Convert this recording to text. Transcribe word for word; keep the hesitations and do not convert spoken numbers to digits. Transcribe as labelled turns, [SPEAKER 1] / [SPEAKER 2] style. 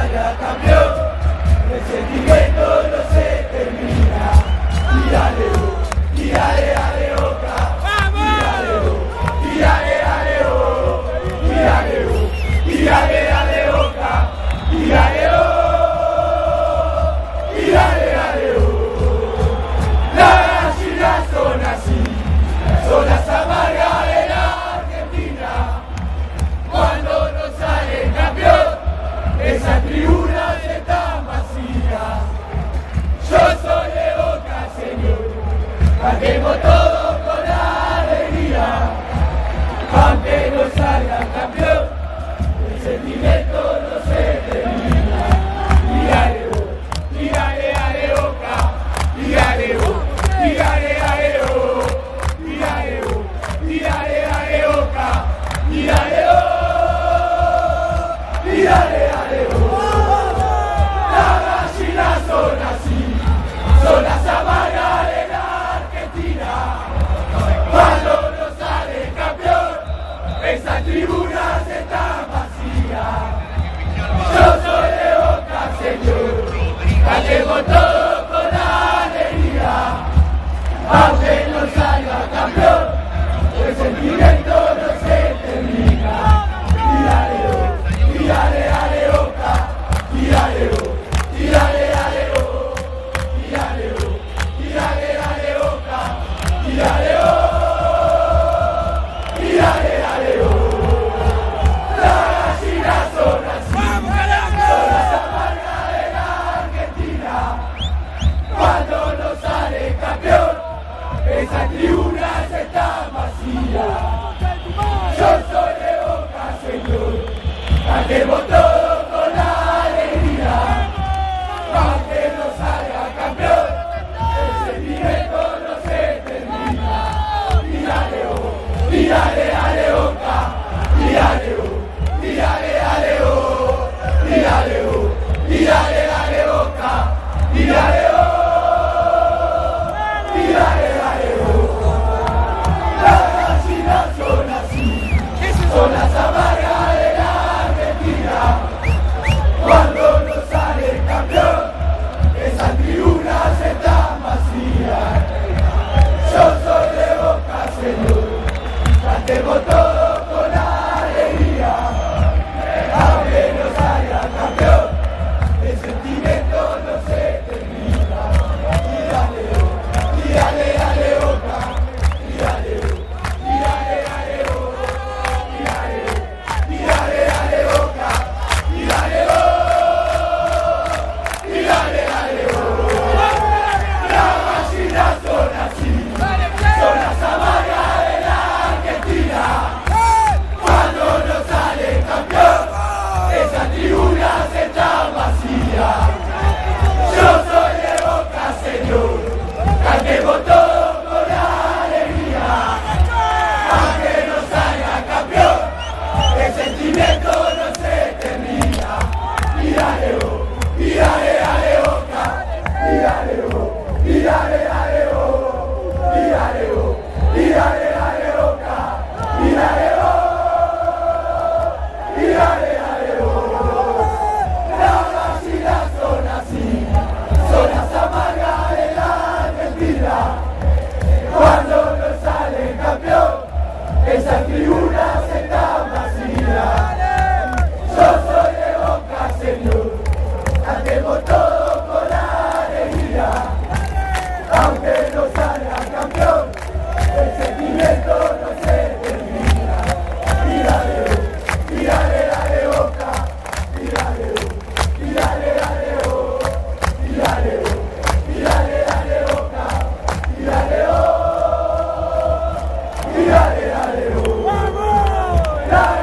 [SPEAKER 1] salga campeón, el sentimiento no se termina. Y dale, y dale, dale, Boca. Y dale, y dale, dale, oh. Y dale, y dale, dale, Boca. Y dale, oh. Y dale, dale, oh. Las gallinas son así, son las amargas de la Argentina. Cuando no sale campeón, esas tribunas están vacías. Yo soy de Boca, señor, cantemos todos con alegría. Aunque no salga campeón, el sentimiento no se termina. Y dale, oh, y dale, dale, Boca. Y dale, oh, y dale, dale, oh. Y dale, oh, y dale, dale, Boca. Y dale, oh. Y dale, dale, oh. Las gallinas son así, son las amargas de la Argentina. Cuando no sale campeón, esas tribunas están vacías. Yo soy de Boca, señor, cantemos todos con alegría. Aunque no salga campeón, el sentimiento no se termina. Y dale, oh, y dale, dale, Boca. Y dale, oh, y dale, dale, oh. Y dale, oh, y dale, dale, Boca. Y dale, oh, y dale, dale, oh. Las gallinas son así, son las amargas de la Argentina. Cuando no sale campeón, esas tribunas están vacías. Yo soy de Boca, señor, cantemos todos con alegría. Aunque no salga campeón, el sentimiento no se termina. Y dale, oh, y dale, dale, Boca. Y dale, oh, y dale, dale, oh. Y dale, oh, y dale, dale, Boca. Y dale, oh. Y dale, dale, oh. Las gallinas son así, son las amargas de la Argentina. Cuando no sale campeón, esas tribunas están vacías. Yo soy de Boca, señor, cantemos todos con alegría. Aunque no salga campeón, el sentimiento no se termina. Y dale, oh, y dale, dale, Boca. Y dale, oh, y dale, dale, oh. Y dale, oh, y dale, dale, Boca. Y dale, oh, y dale, dale, oh. Las gallinas son así, son las amargas de la Argentina. Cuando no sale campeón, esas tribunas están vacías. Yo soy de Boca, señor, cantemos todos con alegría. Aunque no salga campeón, el sentimiento no se termina. Y dale, oh, y dale, dale, Boca. Y dale, oh, y dale, dale, oh. Y dale, oh, y dale, dale, Boca. Y dale, oh, y dale, dale, oh. Las gallinas son así, son las amargas de la Argentina. Cuando no sale campeón, esas tribunas están vacías. Yo soy de Boca, señor, cantemos todos con alegría. Aunque no salga campeón, el sentimiento no se termina. Y dale, oh, y dale, dale, Boca. Y dale, oh, y dale, dale, oh. Y dale, oh, y dale, dale, Boca. Y dale, oh, y dale, dale, oh.